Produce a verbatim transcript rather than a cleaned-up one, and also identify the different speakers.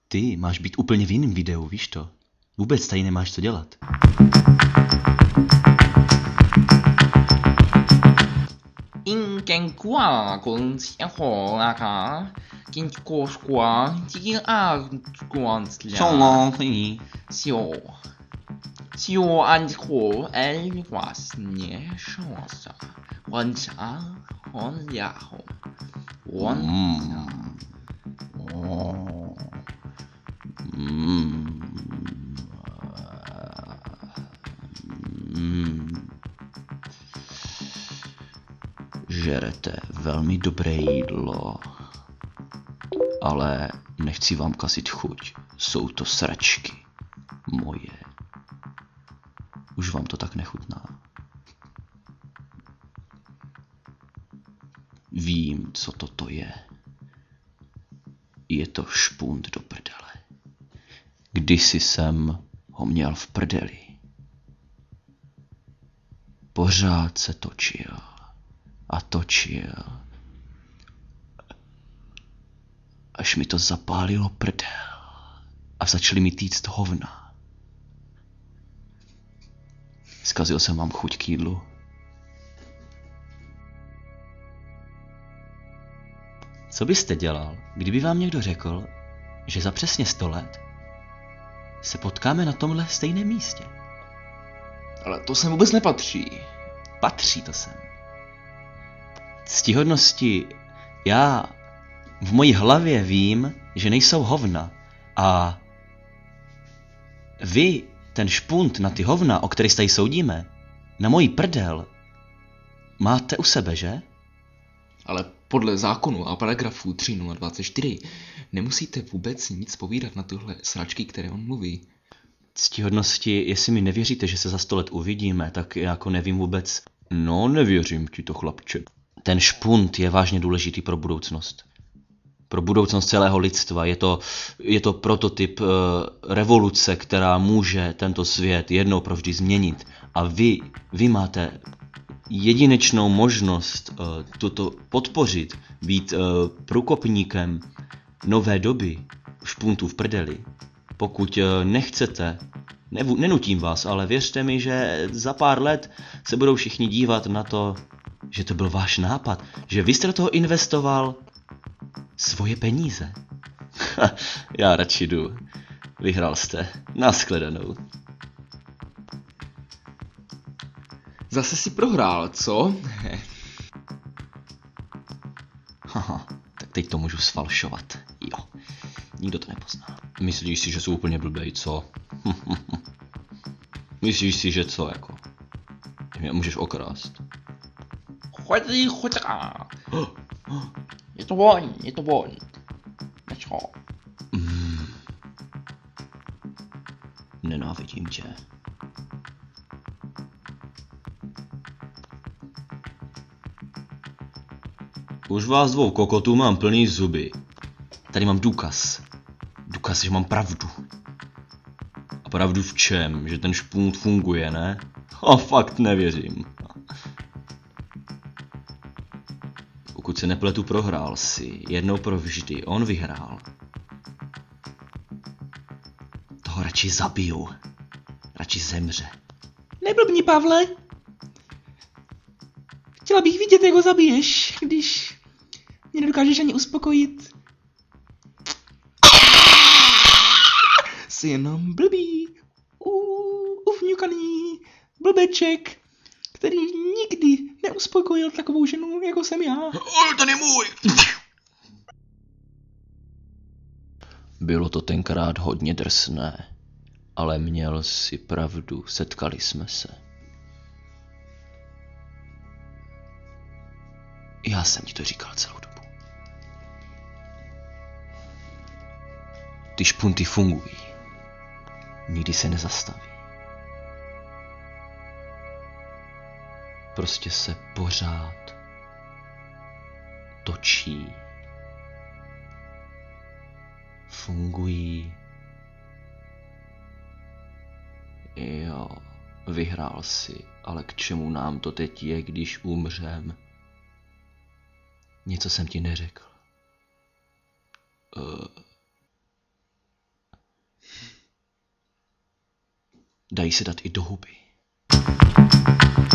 Speaker 1: Ty máš být úplně v jiném videu, víš to? Vůbec tady nemáš co dělat.
Speaker 2: Inken qua con ho la ka kin ko squa ti a quan
Speaker 1: Co není?
Speaker 2: Sio Sio and ko el vlastně šosa on sa on ya ho on
Speaker 1: Mm. Mm. Žerete velmi dobré jídlo, ale nechci vám kazit chuť. Jsou to sračky moje. Už vám to tak nechutná. Vím, co toto je. Je to špunt do prdele. Kdysi jsem ho měl v prdeli. Pořád se točil a točil, až mi to zapálilo prdel a začaly mi týct hovna. Zkazil jsem vám chuť k jídlu. Co byste dělal, kdyby vám někdo řekl, že za přesně sto let se potkáme na tomhle stejném místě?
Speaker 2: Ale to sem vůbec nepatří.
Speaker 1: Patří to sem. Ctihodnosti, já v mojí hlavě vím, že nejsou hovna. A vy, ten špunt na ty hovna, o kterých tady soudíme, na mojí prdel, máte u sebe, že?
Speaker 2: Ale podle zákonu a paragrafu tři nula dvacet čtyři nemusíte vůbec nic povídat na tyhle sračky, které on mluví.
Speaker 1: Ctihodnosti, jestli mi nevěříte, že se za sto let uvidíme, tak jako nevím vůbec. No, nevěřím ti to, chlapče. Ten špunt je vážně důležitý pro budoucnost. Pro budoucnost celého lidstva. Je to, je to prototyp uh, revoluce, která může tento svět jednou provždy změnit. A vy, vy máte jedinečnou možnost uh, toto podpořit, být uh, průkopníkem nové doby špuntu v prdeli. Pokud uh, nechcete, nevu, nenutím vás, ale věřte mi, že za pár let se budou všichni dívat na to, že to byl váš nápad, že vy jste do toho investoval svoje peníze. Já radši jdu. Vyhrál jste. Naschledanou.
Speaker 2: Zase si prohrál, co?
Speaker 1: Haha, tak teď to můžu sfalšovat. Jo, nikdo to nepozná. Myslíš si, že jsou úplně blbej, co? Myslíš si, že co, jako? Mě můžeš okrást.
Speaker 2: Chodí, chodí. Je to on, je to on. Nečo.
Speaker 1: Mm. Nenávidím tě. Už vás dvou kokotů mám plný zuby. Tady mám důkaz. Důkaz, že mám pravdu. A pravdu v čem? Že ten špunt funguje, ne? A fakt nevěřím. Pokud se nepletu, prohrál si. Jednou provždy. On vyhrál. Toho radši zabiju. Radši zemře.
Speaker 2: Neblbni, Pavle. Chtěla bych vidět, jak ho zabiješ, když mě nedokážeš ani uspokojit. Jsi jenom blbý, u- uvňukaný blbeček, který nikdy neuspokojil takovou ženu, jako jsem já.
Speaker 1: Ale ten je můj! Bylo to tenkrát hodně drsné, ale měl si pravdu, setkali jsme se. Já jsem ti to říkal celou dobu. Ty špunty fungují. Nikdy se nezastaví. Prostě se pořád točí. Fungují. Jo, vyhrál si, ale k čemu nám to teď je, když umřem? Něco jsem ti neřekl. Uh, dají se dát i do huby.